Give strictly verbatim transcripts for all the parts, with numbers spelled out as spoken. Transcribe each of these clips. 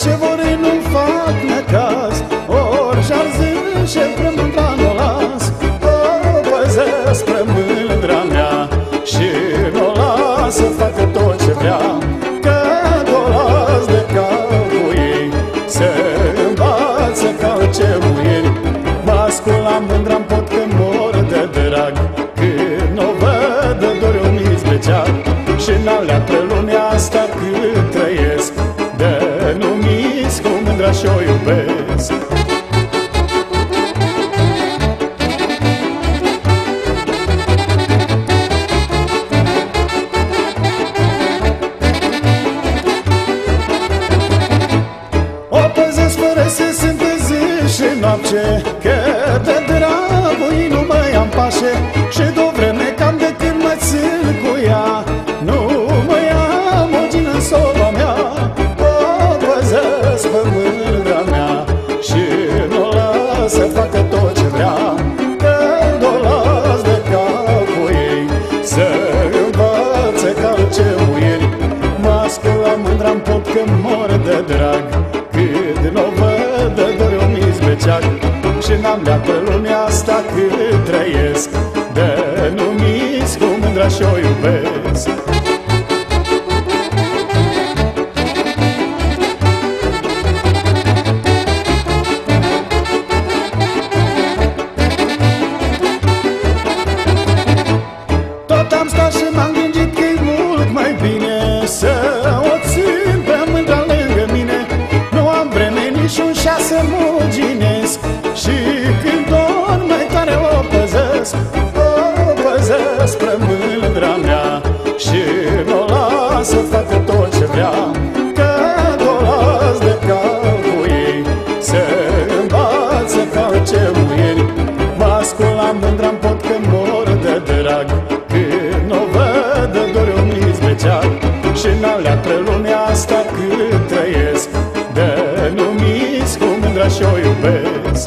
ce vor ei nu fac necaz, ori și-ar zice spre mândra n-o las. O păzesc spre mândra mea și n-o las să facă tot ce vrea, că o las de cap cu ei să învață calce muieri. Mă ascult la mândra-n pot că mor de drag, când n-o văd de dor eu mi zbeceag. Și n-alea pe lumea asta cât trăiesc, de numiți cu mândra și-o iubesc. O păzesc fără să simte zi și noapte, că de dragul ei nu mă ia-n pașe. Și de-o vreme cam de când mă țin cu ea, nu mă ia mogină în soba mea. O păzesc pe mândra mea și n-o las să facă tot ce vrea, că n-o las de capul ei să învațe calce muieri. Mă ascult la mândra-n pot că mor de drag, când n-o văd de dor eu mi zbeceag. Și n-am leac pe lumea asta cât trăiesc, de numiți cu mândra și-o iubesc. Tot am stat și m-am gândit că-i mult mai bine să o țin pe mândra lângă mine. Nu am vreme niciun șa să muginesc, și când dorm mai tare o păzesc. O păzesc spre mândra mea și n-o las să facă tot ce vrea, că n-o las de capul ei să învață calce muieri. Mă ascult la mândra-n pot că mor de drag, când n-o văd de dor eu mi zbeceag. Și n-alea pe lumea asta cât trăiesc, de numiți cu mândra și-o iubesc.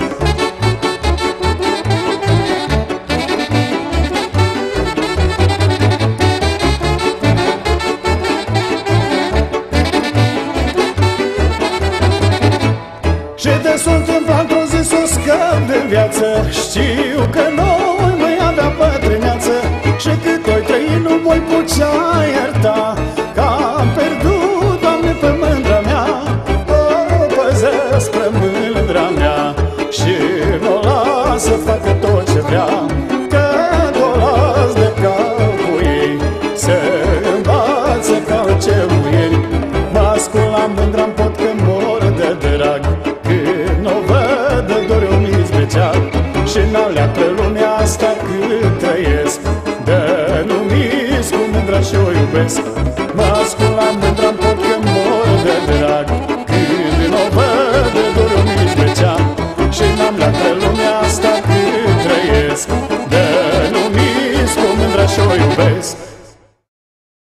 Și de s-o întâmpla într-o zi s-o scap de viață, știu că noi mai avea bătrâneață. Și cât oi trăi nu voi putea ierta, că am pierdut, Doamne, pe mândra mea. O păzesc spre mândra mea și n-o las să facă tot ce vrea, că n-o las de capul ei să învață calce muieri. Mă ascult la mândra-n pot că mor de drag, când n-o văd de dor eu mi zbeceag. Și n-alea pe lumea asta cât trăiesc, de numiți cu mândra și-o iubesc.